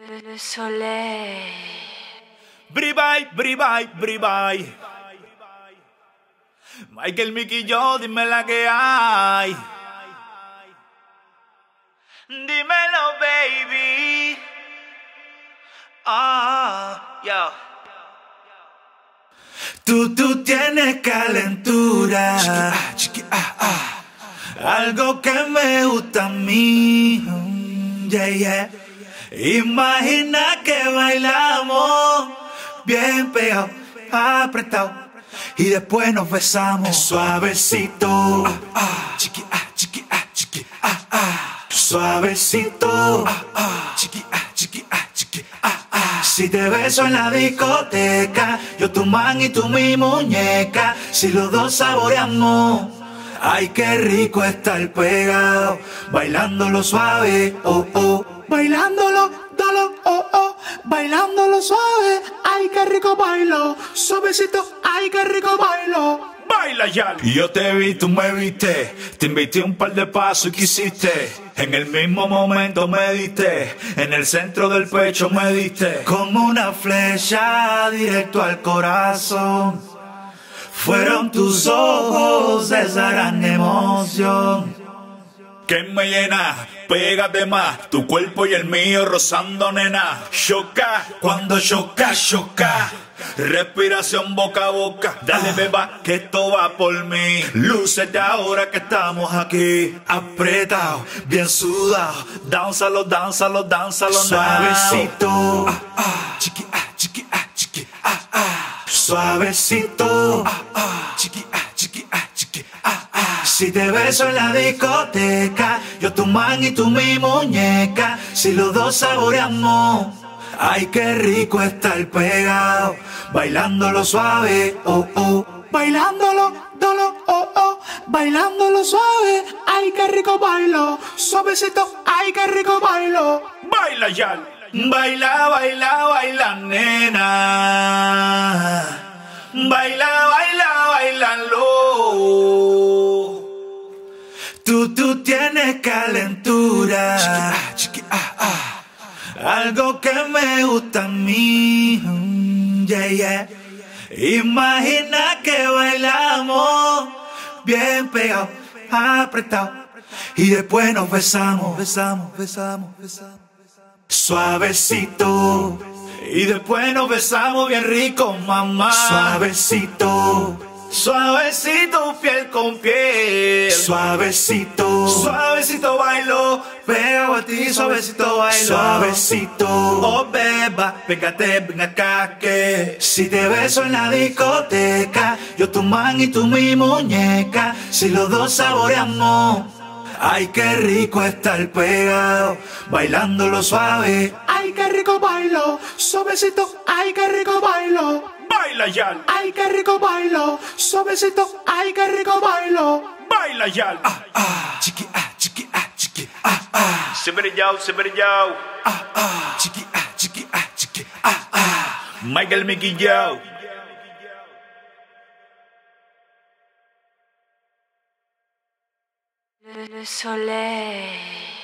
Le soleil. Bribay, bribay, bribay. Michael, Mickey, yo, dime la que hay. Dímelo, baby. Yo. Tú tienes calentura, algo que me gusta a mí. Yeah. Imagina que bailamos bien pegado, apretado, y después nos besamos suavecito. Suavecito. Si te beso en la discoteca, yo tu man y tú mi muñeca. Si los dos saboreamos, ay qué rico estar pegado, bailándolo suave, oh. Bailándolo, bailándolo suave, ay qué rico bailo, suavecito, ay qué rico bailo. Baila ya. Yo te vi, tú me viste, te invité un par de pasos y quisiste. En el mismo momento me diste, en el centro del pecho me diste. Como una flecha directo al corazón. Fueron tus ojos esa gran emoción que me llena, pégate más, tu cuerpo y el mío rozando, nena. Choca, cuando choca. Respiración boca a boca, dale beba, que esto va por mí. Lúcete ahora que estamos aquí, apretado, bien sudado. Dánzalo, suavecito. Suavecito. Si te beso en la discoteca, yo tu man y tú mi muñeca. Si los dos saboreamos, ay qué rico estar pegado, bailándolo suave, oh. Bailándolo, oh. Bailándolo suave, ay qué rico bailo. Suavecito, ay qué rico bailo. Baila ya. Baila, nena. Bailalo. Tú tienes calentura, algo que me gusta a mí. Yeah. Imagina que bailamos bien pegado, apretado, y después nos besamos. Suavecito. Y después nos besamos bien rico, mamá. Suavecito. Suavecito, piel con piel. Suavecito bailo, pegado a ti, suavecito bailo. Suavecito, oh beba, pégate, ven acá que si te beso en la discoteca, yo tu man y tú mi muñeca. Si los dos saboreamos, ay qué rico estar pegado, bailándolo suave, ay qué rico bailo. Suavecito, ay qué rico bailo. Baila ya. Ay qué rico bailo. Suavecito, ay qué rico bailo. Baila ya. Chiqui. Siempre yao. Chiqui. Michael, Mickey, yo. Le soleil.